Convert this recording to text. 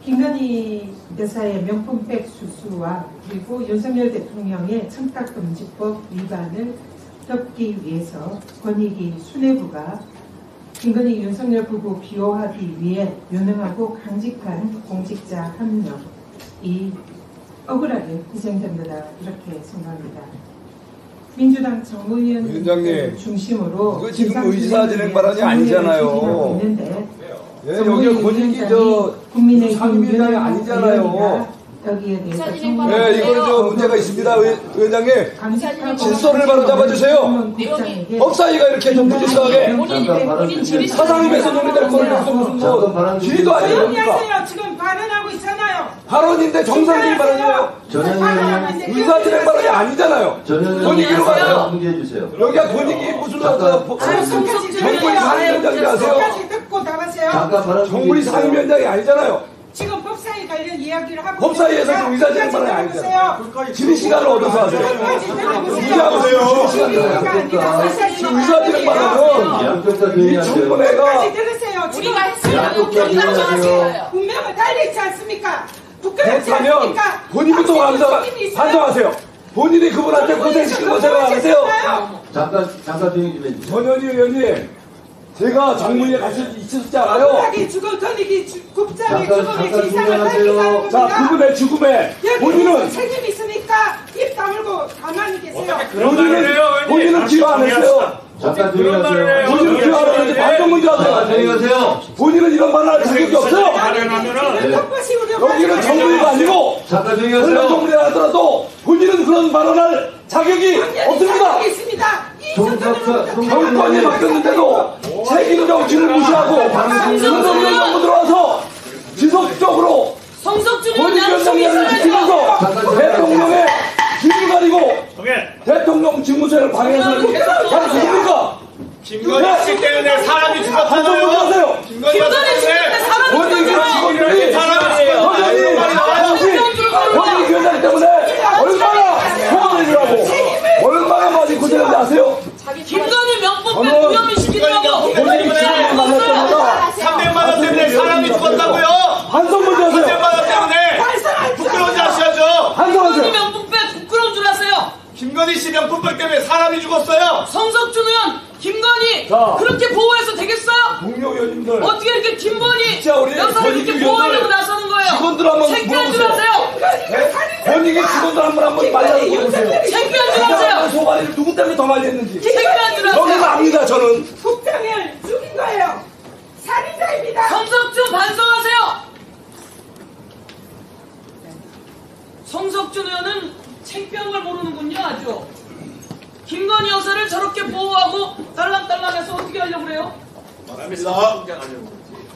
김건희 여사의 명품백 수수와 그리고 윤석열 대통령의 청탁금지법 위반을 덮기 위해서 권익위 수뇌부가 김건희 윤석열 부부 비호하기 위해 유능하고 강직한 공직자 한 명이 억울하게 희생된다 이렇게 생각합니다. 민주당 정의원님 중심으로 이거 지금 의사진행 발언이 아니잖아요. 예, 여기 권익위 국민의 상임위원장이 아니잖아요. 여기에 대해서 네, 이거는 좀 문제가 있습니다. 위원장님, 질서를 바로 잡아주세요. 법사위가 이렇게 좀 부지런하게 사상임에서 논의될 거는 무슨 뭐 질의도 아니에요. 지금 발언하고 있잖아요. 발언인데 정상적인 발언이에요. 의사진행 발언이 아니잖아요. 권익위로 가세요. 여기가 권익위 무슨 정부의 상임위원장이 아세요? 정부의 상임위원장이 아니잖아요. 지금 법사위 관련 이야기를 하고 법사위에서 지금 의사진행 발언이 아니잖아요. 질의 시간을 얻어서 하세요. 무시하세요. 지금 의사진행 발언은 이 청문회가 우리가 했으면 분명히 달리지 않습니까? 그렇다면 본인부터 반성하세요. 본인이 그분한테 고생시킨 거 생각 안 하세요? 잠깐 조용히 좀 해주세요. 전현희 의원님, 제가 정문에 같이 있었지 않아요? 국장의 죽음의 진상을 밝히자는 자, 그분의 죽음에 본인은 책임 있으니까 입 다물고 가만히 계세요. 본인은 기여 안 했어요. 잠깐 조용히 하세요. 본인은 기여 안 했는데 반성 문제 하세요. 조용히 하세요. 본인은 이런 말을 할 자격이 없어요. 여기는 정부가 아니고 잠깐 조용히 어느 하세요. 정부에 하더라도 본인은 그런 발언할 자격이 없습니다. 정권이 바뀌었는데도 책임 정치를 무시하고 윤석열 정부 들어와서 지속적으로 권익위원장을 지키면서 대통령의 길을 가리고 대통령 직무수행을 방해해서 누굽니까? 김건희 씨 때문에 사람이 죽었잖아요. 하세요. 김건희 씨 때문에 권익위 직원들이 권익위원장 때문에 얼마나 소원을 주라고 얼마나 많이 고생했는지 아세요? 김건희 명품백 무혐의 시키려고 권익위 직원들 만날 때마다 300만 원 때문에 사람이 죽었다고요. 반성 문제 하세요. 300만 원 때문에 부끄러운지 아셔야죠. 반성하세요. 명품백 부끄러운 줄 아세요? 김건희 씨 명품백 때문에 사람이 죽었어요. 성석준 의원, 김건희 그렇게 보호해서 되겠어요? 동료 의원님들 어떻게 이렇게 김건희 진짜 우리 여사를 이렇게 보호하려고 나서는 거예요? 직원들 한번 창피한 줄 아세요? 권익위 직원들 한번 말려서 물어보세요. 창피한 줄 아세요? 소가리를 누구 때문에 더 말렸는지 창피한 줄 아세요? 여기는 압니다. 저는 국장을 죽인 거예요. 살인자입니다. 성석준 반성하세요. 성석준 의원은 창피한 걸 모르는군요. 아주 김건희 여사를 저렇게 보호하고 딸랑딸랑해서 어떻게 하려고 그래요? 말합니다.